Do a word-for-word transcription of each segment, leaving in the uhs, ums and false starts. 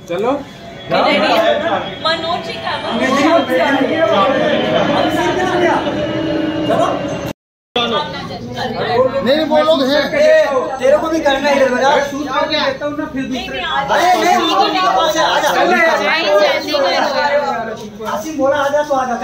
चलो मनोज जी का नहीं वो लोग हैं, तेरे को भी करना है बजा। आसिम बोला आजा तो आजा।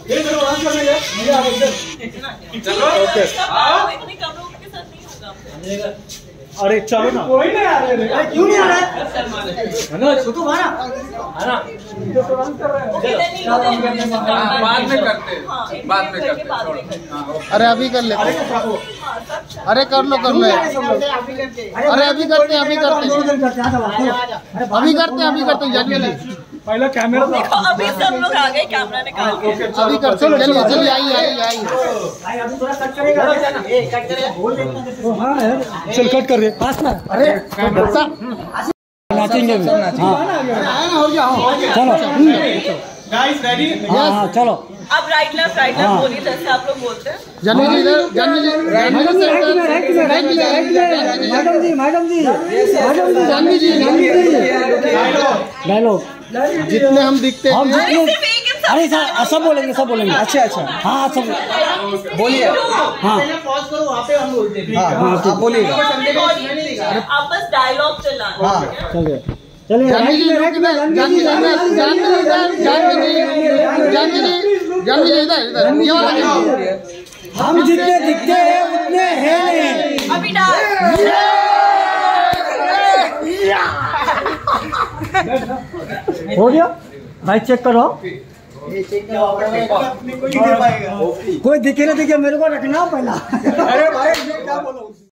चलो ओके। इतने कम लोगों के साथ नहीं होगा। अरे चलो ना, कोई नहीं आ रहा है। क्यों नहीं आ रहा है? तू माना है ना, तो तुरंत कर रहे हैं। बाद में करते हैं, बाद में करते हैं। अरे अभी कर लेते हैं। अरे कर लो कर लो, अरे अभी करते हैं, अभी करते हैं, अभी करते हैं, अभी करते हैं। जल्दी पहले कैमरा देखो, अभी सब लोग आ गए कैमरा निकाल के। अभी करते हैं। चलिए चलिए आइए आइए आइए। चल कट कर दे। अरे नाचेंगे भी। चलो गाइस रेडी। हाँ चलो। अब राइट लेफ्ट राइट लेफ्ट बोलिए जैसे आप लोग बोलते हैं। जानवी जी इधर, Janhvi ji madam ji madam ji madam ji Janhvi ji dialogue जितने हम दिखते हम हैं। जितने, अरे सर सब बोलेंगे, सब बोलेंगे। अच्छा अच्छा हाँ सब बोलिए। हाँ पॉज करो, वहाँ पे हम बोलते हैं। हाँ आप बोलिएगा। आप बस डायलॉग चलाना। चलिए चलिए। जानवी जी जानवी जी जानवी जी जानवी जी जानवी जी इधर इधर ये वाला। हम जितने दिखते हैं उतने हैं नहीं। अभी डाल हो गया भाई, चेक करो। कोई दिखे ना दिखे मेरे को रखना पहला। अरे भाई क्या बोलो।